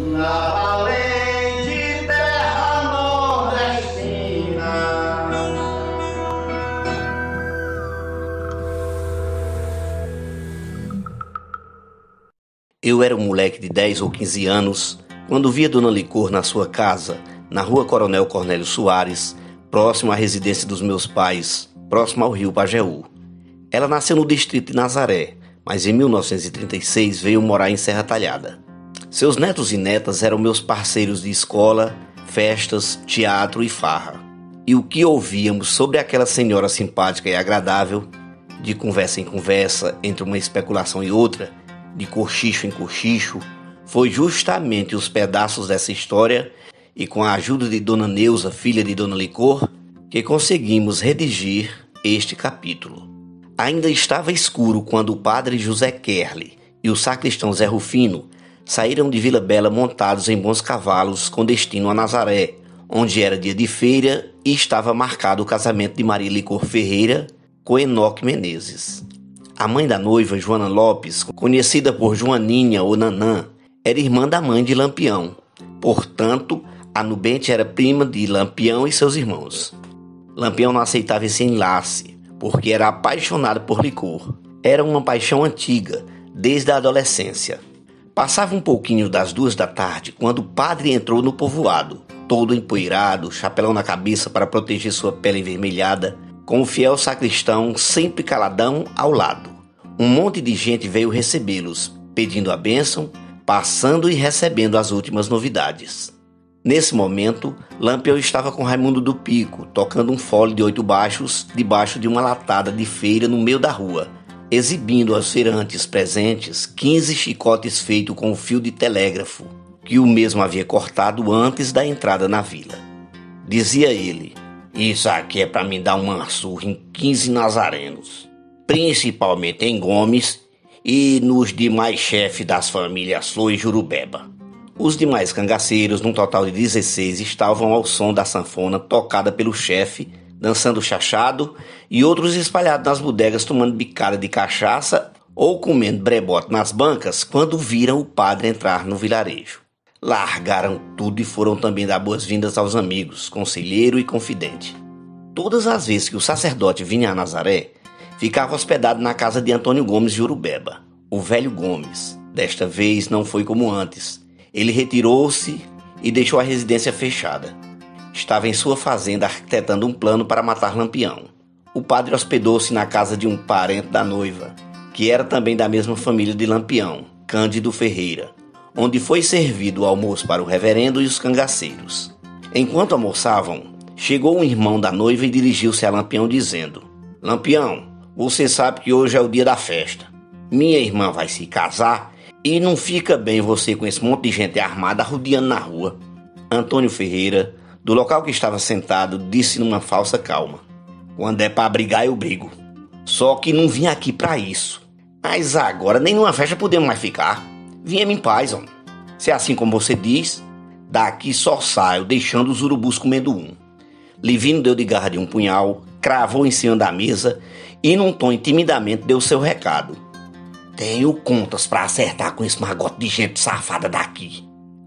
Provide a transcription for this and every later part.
na valente terra nordestina. Eu era um moleque de 10 ou 15 anos quando via Dona Licor na sua casa, na rua Coronel Cornélio Soares, próximo à residência dos meus pais, próximo ao rio Pajeú. Ela nasceu no distrito de Nazaré, mas em 1936 veio morar em Serra Talhada. Seus netos e netas eram meus parceiros de escola, festas, teatro e farra. E o que ouvíamos sobre aquela senhora simpática e agradável, de conversa em conversa, entre uma especulação e outra, de cochicho em cochicho, foi justamente os pedaços dessa história e com a ajuda de Dona Neuza, filha de Dona Licor, que conseguimos redigir este capítulo. Ainda estava escuro quando o padre José Kerli e o sacristão Zé Rufino saíram de Vila Bela montados em bons cavalos com destino a Nazaré, onde era dia de feira e estava marcado o casamento de Maria Licor Ferreira com Enoque Menezes. A mãe da noiva, Joana Lopes, conhecida por Joaninha ou Nanã, era irmã da mãe de Lampião. Portanto, a nubente era prima de Lampião e seus irmãos. Lampião não aceitava esse enlace, porque era apaixonado por Licor. Era uma paixão antiga, desde a adolescência. Passava um pouquinho das 2 da tarde quando o padre entrou no povoado, todo empoeirado, chapéu na cabeça para proteger sua pele envermelhada, com o fiel sacristão sempre caladão ao lado. Um monte de gente veio recebê-los, pedindo a bênção, passando e recebendo as últimas novidades. Nesse momento, Lampião estava com Raimundo do Pico, tocando um fole de 8 baixos debaixo de uma latada de feira no meio da rua, exibindo aos feirantes presentes 15 chicotes feitos com fio de telégrafo, que o mesmo havia cortado antes da entrada na vila. Dizia ele: "Isso aqui é para me dar uma surra em 15 nazarenos, principalmente em Gomes e nos demais chefes das famílias Flor e Jurubeba." Os demais cangaceiros, num total de 16, estavam ao som da sanfona tocada pelo chefe, dançando chachado, e outros espalhados nas bodegas tomando bicada de cachaça ou comendo brebote nas bancas quando viram o padre entrar no vilarejo. Largaram tudo e foram também dar boas-vindas aos amigos, conselheiro e confidente. Todas as vezes que o sacerdote vinha a Nazaré, ficava hospedado na casa de Antônio Gomes de Urubeba, o velho Gomes. Desta vez não foi como antes. Ele retirou-se e deixou a residência fechada. Estava em sua fazenda arquitetando um plano para matar Lampião. O padre hospedou-se na casa de um parente da noiva, que era também da mesma família de Lampião, Cândido Ferreira, onde foi servido o almoço para o reverendo e os cangaceiros. Enquanto almoçavam, chegou um irmão da noiva e dirigiu-se a Lampião dizendo: "Lampião, você sabe que hoje é o dia da festa. Minha irmã vai se casar e não fica bem você com esse monte de gente armada rodeando na rua." Antônio Ferreira, do local que estava sentado, disse numa falsa calma: "Quando é para brigar, eu brigo. Só que não vim aqui para isso. Mas agora nem numa festa podemos mais ficar. Vinha-me em paz, homem. Se é assim como você diz, daqui só saio deixando os urubus comendo um." Livino deu de garra de um punhal, cravou em cima da mesa e num tom intimidamente deu seu recado: "Tenho contas para acertar com esse magote de gente safada daqui.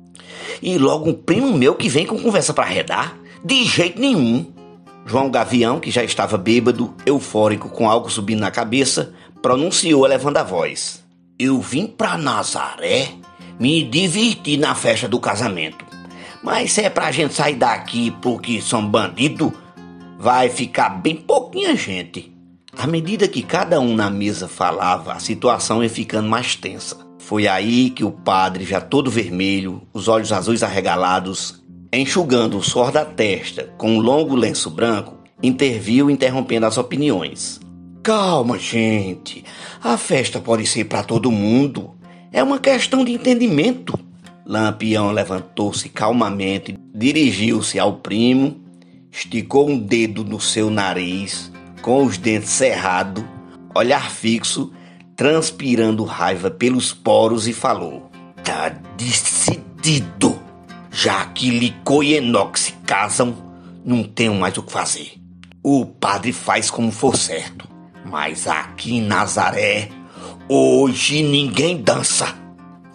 E logo um primo meu que vem com conversa para arredar? De jeito nenhum." João Gavião, que já estava bêbado, eufórico, com algo subindo na cabeça, pronunciou elevando a voz: "Eu vim para Nazaré me divertir na festa do casamento. Mas se é pra gente sair daqui porque são bandidos, vai ficar bem pouquinha gente." À medida que cada um na mesa falava, a situação ia ficando mais tensa. Foi aí que o padre, já todo vermelho, os olhos azuis arregalados, enxugando o suor da testa com um longo lenço branco, interviu interrompendo as opiniões. "Calma, gente. A festa pode ser para todo mundo. É uma questão de entendimento." Lampião levantou-se calmamente, dirigiu-se ao primo, esticou um dedo no seu nariz, com os dentes cerrados, olhar fixo, transpirando raiva pelos poros, e falou: "Tá decidido. Já que Licor e Enoque se casam, não tenho mais o que fazer. O padre faz como for certo. Mas aqui em Nazaré, hoje ninguém dança.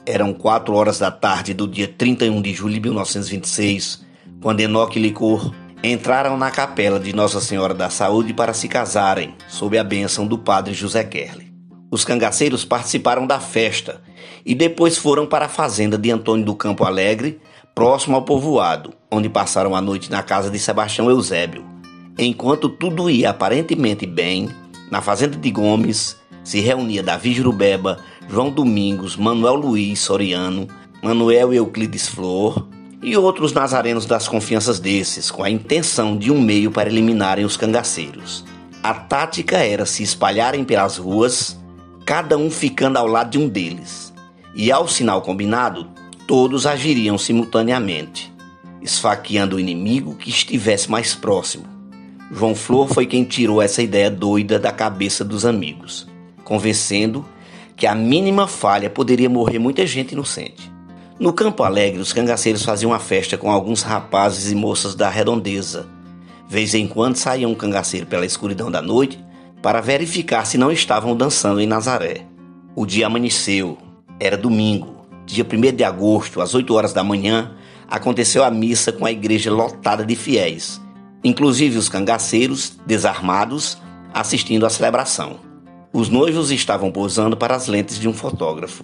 Eram 4 horas da tarde do dia 31 de julho de 1926, quando Enoque e Licor entraram na capela de Nossa Senhora da Saúde para se casarem, sob a bênção do padre José Kerle. Os cangaceiros participaram da festa e depois foram para a fazenda de Antônio do Campo Alegre, próximo ao povoado, onde passaram a noite na casa de Sebastião Eusébio. Enquanto tudo ia aparentemente bem, na fazenda de Gomes se reunia Davi Jurubeba, João Domingos, Manuel Luiz Soriano, Manuel Euclides Flor e outros nazarenos das confianças desses, com a intenção de um meio para eliminarem os cangaceiros. A tática era se espalharem pelas ruas, cada um ficando ao lado de um deles, e ao sinal combinado, todos agiriam simultaneamente, esfaqueando o inimigo que estivesse mais próximo. João Flor foi quem tirou essa ideia doida da cabeça dos amigos, convencendo que a mínima falha poderia morrer muita gente inocente. No Campo Alegre, os cangaceiros faziam uma festa com alguns rapazes e moças da redondeza. Vez em quando saía um cangaceiro pela escuridão da noite para verificar se não estavam dançando em Nazaré. O dia amanheceu. Era domingo, dia 1º de agosto, às 8 horas da manhã, aconteceu a missa com a igreja lotada de fiéis, inclusive os cangaceiros, desarmados, assistindo à celebração. Os noivos estavam posando para as lentes de um fotógrafo.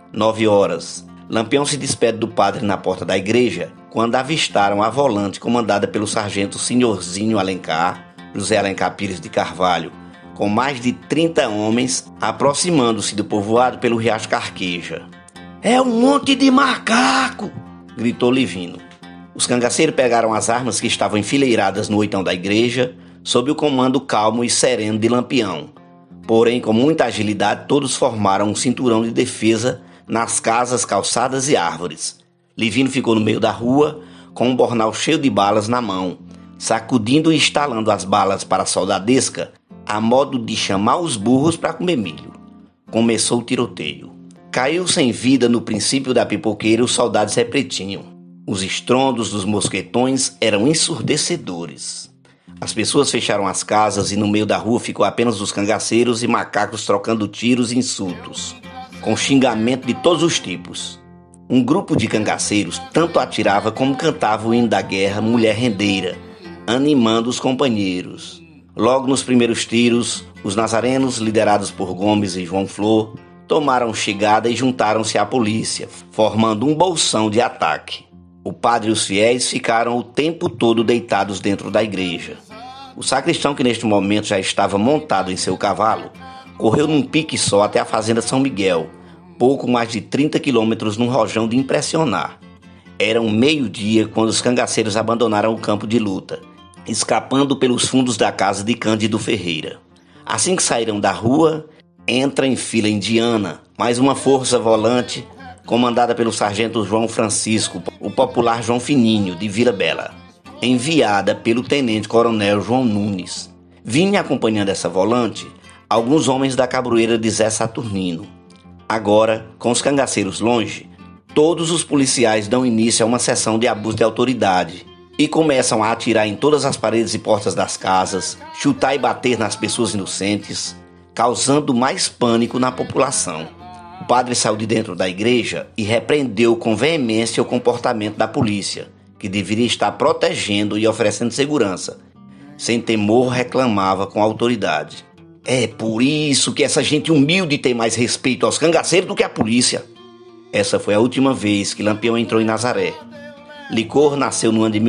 9 horas. Lampião se despede do padre na porta da igreja quando avistaram a volante comandada pelo sargento Senhorzinho Alencar, José Alencar Pires de Carvalho, com mais de 30 homens aproximando-se do povoado pelo Riacho Carqueja. "É um monte de macaco!" gritou Livino. Os cangaceiros pegaram as armas que estavam enfileiradas no oitão da igreja, sob o comando calmo e sereno de Lampião. Porém, com muita agilidade, todos formaram um cinturão de defesa nas casas, calçadas e árvores. Livino ficou no meio da rua, com um bornal cheio de balas na mão, sacudindo e estalando as balas para a soldadesca, a modo de chamar os burros para comer milho. Começou o tiroteio. Caiu sem vida no princípio da pipoqueira os soldados repretinham. Os estrondos dos mosquetões eram ensurdecedores. As pessoas fecharam as casas e no meio da rua ficou apenas os cangaceiros e macacos trocando tiros e insultos, com xingamento de todos os tipos. Um grupo de cangaceiros tanto atirava como cantava o hino da guerra Mulher Rendeira, animando os companheiros. Logo nos primeiros tiros, os nazarenos, liderados por Gomes e João Flor, tomaram chegada e juntaram-se à polícia, formando um bolsão de ataque. O padre e os fiéis ficaram o tempo todo deitados dentro da igreja. O sacristão, que neste momento já estava montado em seu cavalo, correu num pique só até a fazenda São Miguel, pouco mais de 30 quilômetros num rojão de impressionar. Era um meio-dia quando os cangaceiros abandonaram o campo de luta, escapando pelos fundos da casa de Cândido Ferreira. Assim que saíram da rua, entra em fila indiana mais uma força volante comandada pelo sargento João Francisco, o popular João Fininho, de Vila Bela, enviada pelo tenente-coronel João Nunes. Vinha acompanhando essa volante alguns homens da cabroeira de Zé Saturnino. Agora, com os cangaceiros longe, todos os policiais dão início a uma sessão de abuso de autoridade e começam a atirar em todas as paredes e portas das casas, chutar e bater nas pessoas inocentes, causando mais pânico na população. O padre saiu de dentro da igreja e repreendeu com veemência o comportamento da polícia, que deveria estar protegendo e oferecendo segurança. Sem temor, reclamava com autoridade. "É por isso que essa gente humilde tem mais respeito aos cangaceiros do que a polícia." Essa foi a última vez que Lampião entrou em Nazaré. Licor nasceu no ano de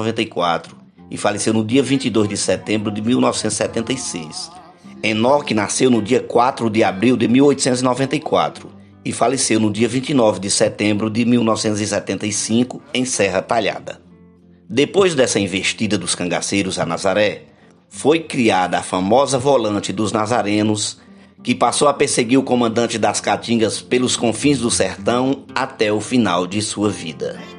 1894 e faleceu no dia 22 de setembro de 1976. Enoque nasceu no dia 4 de abril de 1894 e faleceu no dia 29 de setembro de 1975 em Serra Talhada. Depois dessa investida dos cangaceiros a Nazaré, foi criada a famosa volante dos nazarenos, que passou a perseguir o comandante das Caatingas pelos confins do sertão até o final de sua vida.